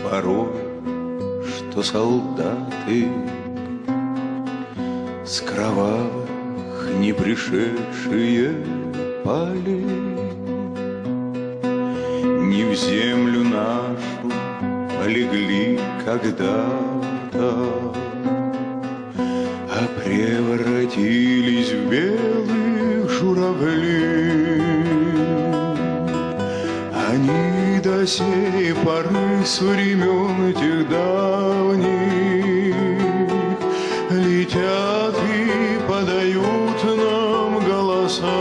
порой, что солдаты с кровавых не пришедшие полей не в землю нашу полегли когда-то, а превратились в белых журавлей. Они до сей поры с времен этих давних летят и подают нам голоса.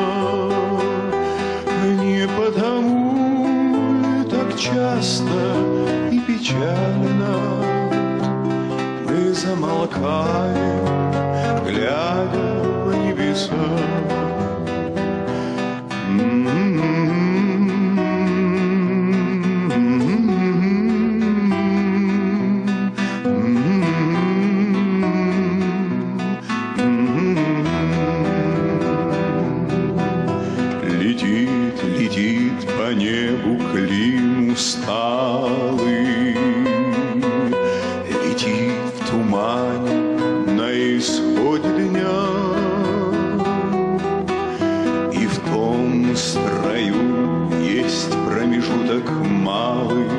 Не потому ли так часто и печально мы замолкаем, глядя в небеса? Летит по небу клин усталый, летит в тумане на исходе дня, и в том строю есть промежуток малый.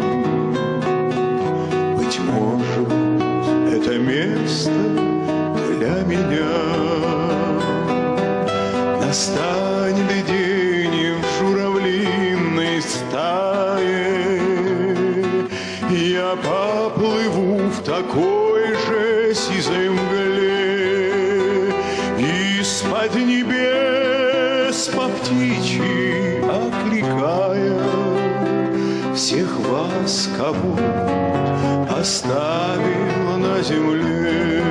Быть может, это место для меня. Настанет день в журавлиной стае, я поплыву в такой же сизой мгле, из-под небес по птичьи окликая всех вас, кого оставил на земле.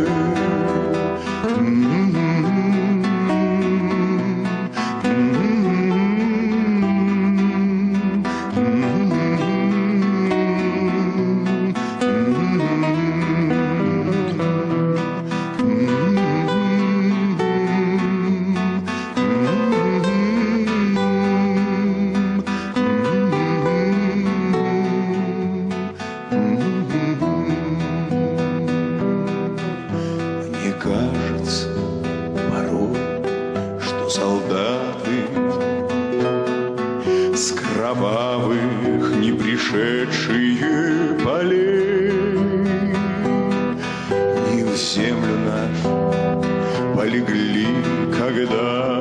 Мне кажется порой, что солдаты с кровавых не пришедшие полей не в землю нашу полегли когда-то,